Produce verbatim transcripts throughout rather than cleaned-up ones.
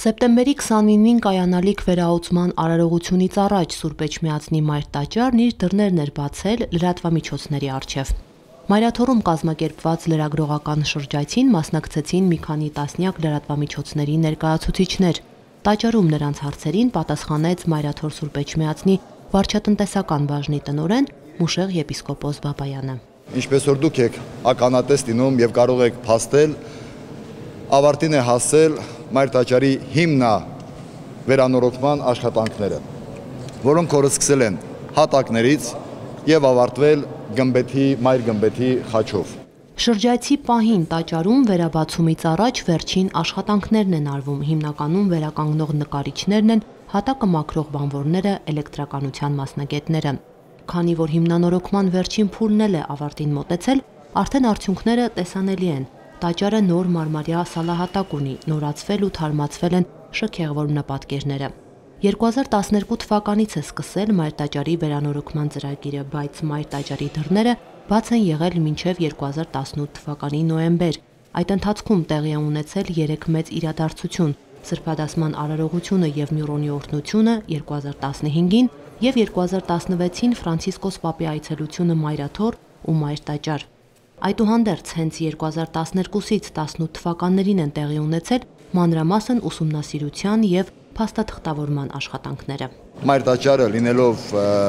Սեպտեմբերի քսանինին կայանալիք վերահոսման արարողությունից առաջ Սուրբ Էջմիածնի Մայր տաճարն իր դռներն էր բացել լրատվամիջոցների առջև։ Մայրաթոռում կազմակերպված լրագրողական շրջայցին մասնակցեցին մի քանի տասնյակ լրատվամիջոցների ներկայացուցիչներ։ Տաճարում նրանց հարցերին պատասխանեց Մայրաթոռ Սուրբ Էջմիածնի վարչատնտեսական բաժնի տնօրեն Մուշեղ եպիսկոպոս Բաբայանը։ Ինչպես որ դուք եք ականատես լինում եւ կարող եք փաստել, ավարտին է հասել Մայր տաճարի հիմնա վերանորոգման աշխատանքները, որոնք որ սկսել են հատակներից եւ ավարտվել գմբեթի, Մայր գմբեթի խաչով։ Շրջայցի պահին տաճարում վերաբացումից առաջ վերջին աշխատանքներն են արվում, հիմնականում վերականգնող նկարիչներն են, հատակը մաքրող բանվորները, էլեկտրականության մասնագետները։ Քանի որ հիմնանորոգման վերջին փուլն էլ է ավարտին մոտեցել, արդեն արդյունքները տեսանելի են։ Տաճարը նոր մարմարյա սալահատակ ունի, նորացվել ու թարմացվել են շքեղ որմնապատկերները։ երկու հազար տասներկու թվականից է սկսել Մայր տաճարի վերանորոգման ծրագիրը, բայց Մայր տաճարի դռները բաց են եղել մինչև երկու հազար տասնութ թվականի նոյեմբեր։ Այդ ընթացքում տեղի է ունեցել երեք մեծ իրադարձություն՝ Սրբադասման արարողությունը եւ Մյուրոնի օրհնությունը երկու հազար տասնհինգին եւ երկու հազար տասնվեցին Ֆրանցիսկոս Պապի այցելությունը Մայրաթոռ ու Մայր տաճար։ Այդուհանդերձ հենց երկու հազար տասներկուսից տասնութ թվականներին են տեղի ունեցել մանրամասն ուսումնասիրության եւ փաստաթղթավորման աշխատանքները։ Մայր տաճարը լինելով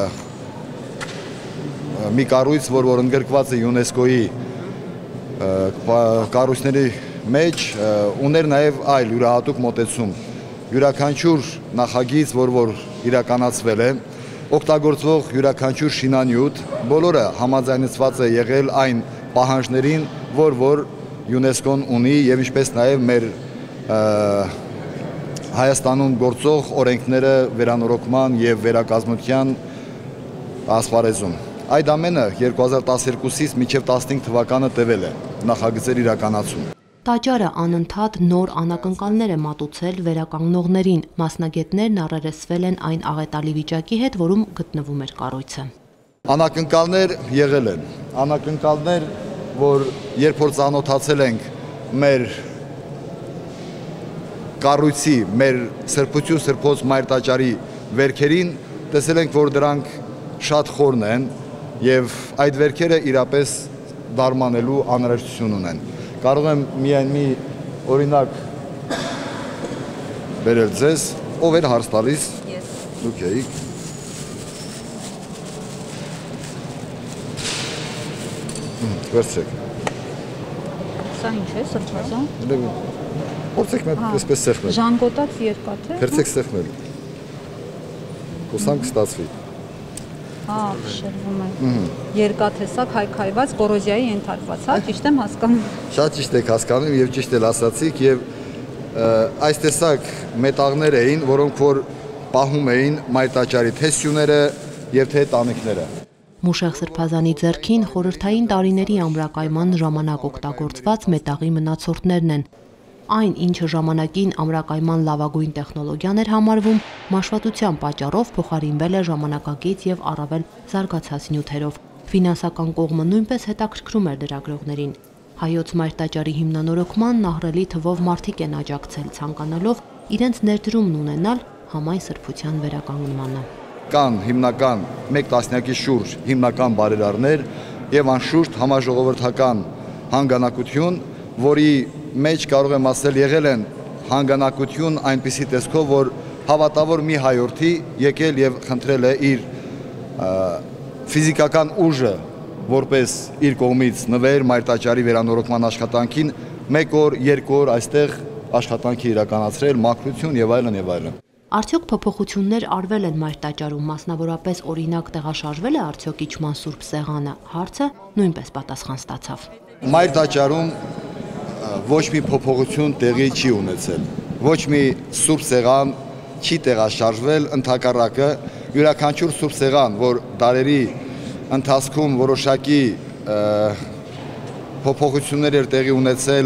մի կառույց, որ որ ընդգրկված է ՅՈՒՆԵՍԿՕ-ի կառույցների մեջ, ուներ նաեւ այլ յուրահատուկ մոտեցում։ Յուրաքանչյուր նախագիծ, որ որ իրականացվել է, օգտագործվող յուրաքանչյուր շինանյութ, բոլորը համաձայնեցված է եղել այն պահանջներին, որ որ ՅՈՒՆԵՍԿՕ-ն ունի եւ ինչպես նաեւ մեր Հայաստանում գործող օրենքները վերանորոգման եւ վերակազմության ասպարեզում։ Այդ ամենը երկու հազար տասներկուսից մինչև տասնհինգ թվականը տևել է նախագծեր իրականացում։ Տաճարը անընդհատ նոր անակնկալներ է մատուցել վերականգնողներին, մասնագետներն առերեսվել են այն աղետալի վիճակի հետ, որում գտնվում էր կառույցը։ Անակնկալներ եղել են, անակնկալներ, որ երբ որ ծանոթացել ենք մեր կառույցի, մեր Սրբություն Սրբոց Մայր տաճարի վերքերին, տեսել ենք, որ դրանք շատ խորն են եւ այդ վերքերը իրապես դարմանելու անհրաժեշտություն ունեն։ Կարող եմ միայն մի օրինակ բերել ձեզ, ով էր հարց տալիս։ Դուք էիք։ Վերցրեք։ Սա ինչ է, սրբազան։ Փորձեք մեկ այսպես սեղմել։ Ժանգոտած երկաթե։ Փորձեք սեղմել։ Հուսանք ստացվի։ Հա, շրջվում է։ Երկաթե սա քայքայված կորոզիայի ենթարկված, հա, ճիշտ եմ հասկանում։ Շատ ճիշտ եք հասկանում եւ ճիշտ էլ ասացիք եւ այս տեսակ մետաղներ էին, որոնք որ պահում էին Մայր տաճարի թե սյուները եւ թե տանիքները։ Մուշեղ Սրբազանի ձեռքին խորհրդային տարիների ամրակայման ժամանակ օգտագործված մետաղի մնացորդներն են։ Այն, ինչը ժամանակին ամրակայման լավագույն տեխնոլոգիան էր համարվում, մաշվածության պատճառով փոխարինվել է ժամանակակից եւ առավել զարգացած նյութերով։ Ֆինանսական կողմը նույնպես հետաքրքրում էր լրագրողներին։ Հայոց Մայր տաճարի հիմնանորոգման ահռելի թվով մարդիկ են աջակցել, ցանկանալով իրենց ներդրումն ունենալ համայն սրբության վերականգնմանը։ Կան հիմնական մեկ տասնյակի շուրջ հիմնական բարերարներ եւ անշուշտ համաժողովրդական հանգանակություն, որի մեջ կարող եմ ասել եղել են հանգանակություն այնպիսի տեսքով, որ հավատավոր մի հայորդի եկել եւ խնդրել է իր ֆիզիկական ուժը որպես իր կողմից նվեր Մայր տաճարի վերանորոգման աշխատանքին մեկ օր, երկու օր այստեղ աշխատանքի իրականացրել, մաքրություն եւ այլն եւ այլն։ Արդյոք փոփոխություններ արվել են Մայր տաճարում, մասնավորապես օրինակ տեղաշարժվել է արդյոք իջման Սուրբ Սեղանը։ Հարցը նույնպես պատասխան ստացավ։ Մայր տաճարում ոչ մի փոփոխություն տեղի չի ունեցել, ոչ մի Սուրբ Սեղան չի տեղաշարժվել, ընդհակառակը յուրաքանչյուր Սուրբ Սեղան, որ դարերի ընթացքում որոշակի փոփոխություններ էր տեղի ունեցել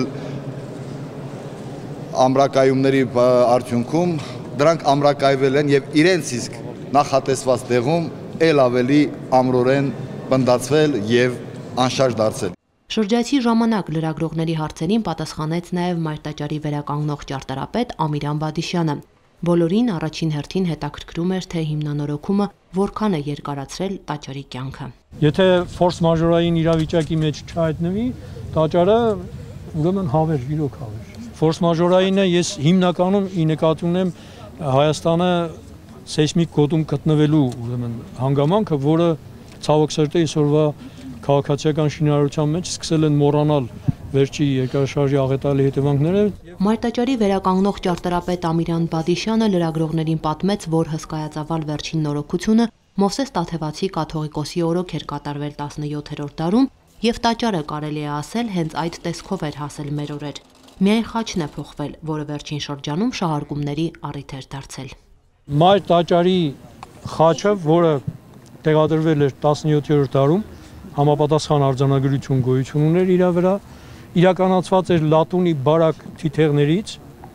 ամրակայումների արդյունքում, դրանք ամրակայվել են եւ իրենց իսկ նախատեսված տեղում ել ավելի ամրորեն բնդացվել եւ անշարժ դարձել։ Շրջայցի ժամանակ լրագրողների հարցերին պատասխանեց նաև մայրտաճարի վերականգնող ճարտարապետ Ամիրան Բադիշյանը։ Բոլորին առաջին հերթին հետաքրքրում էր, թե հիմնանորոգումը որքան է երկարացրել տաճարի կյանքը։ Եթե ֆորս մաժորային իրավիճակի մեջ չհայտնվի, տաճարը ուրեմն հավեր, իրոք հավեր։ Ֆորս մաժորայինը ես հիմնականում ի նկատի ունեմ Հայաստանը սեյսմիկ գոտում գտնվելու ուրեմն հանգամանքը, որը ցավոք սրտի այսօրվա քաղաքացիական շինարարության մեջ սկսել են մոռանալ վերջի երկրաշարժի աղետալի հետևանքները։ Մայրտաճարի վերականգնող ճարտարապետ Ամիրան Բադիշյանը լրագրողներին պատմեց, որ հսկայածավալ վերջին նորոգությունը Մովսես Տաթևացի կաթողիկոսի օրոք էր կատարվել տասնյոթերորդ դարում, եւ տաճարը կարելի է ասել հենց այդ տեսքով էր հասել մեր օրեր։ Միայն խաչն է փոխվել, որը վերջին շրջանում շահարկումների առիթ էր դարձել։ Մայր տաճարի խաչը, որը տեղադրվել էր տասնյոթերորդ դարում, համապատասխան արձանագրություն գոյություն ուներ իր վրա, իրականացված էր լատունի բարակ թիթեղներից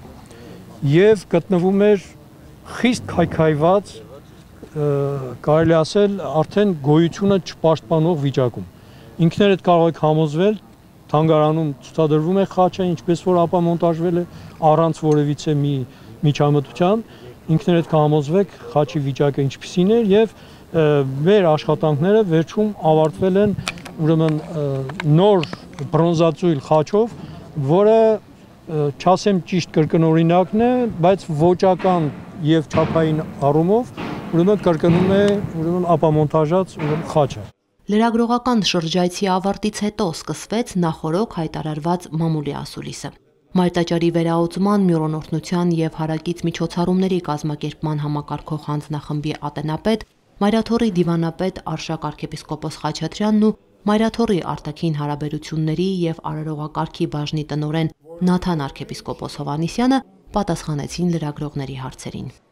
եւ գտնվում էր խիստ քայքայված, կարելի ասել, արդեն գոյությունը չպաշտպանող վիճակում։ Ինքներդ կարող եք համոզվել, թանգարանում ցուցադրվում է խաչը, ինչպես որ ապամոնտաժվել է առանց որևիցե մի միջամտության, ինքներդ կհամոզվեք խաչի վիճակը ինչպիսին էր եւ մեր աշխատանքները վերջում ավարտվել են ուրեմն նոր բրոնզածույլ խաչով, որը չասեմ ճիշտ կրկնօրինակն է, բայց ոճական եւ չափային առումով ուրեմն կրկնում է ուրեմն ապամոնտաժած ուրեմն խաչը։ Լրագրողական շրջայցի ավարտից հետո սկսվեց նախորոք հայտարարված մամուլի ասուլիսը։ Մայրտաճարի վերահսկման, մյուրօրտնության եւ հարակից միջոցառումների կազմակերպման համակարգող հանձնախմբի ատենապետ, Մայրաթոռի դիվանապետ Արշակ arczepiskopos Խաչատրյանն ու Մայրաթոռի արտաքին հարաբերությունների եւ արարողակարգի բաժնի տնօրեն Նաթան arczepiskopos Հովհաննիսյանը պատասխանեցին լրագրողների հարցերին։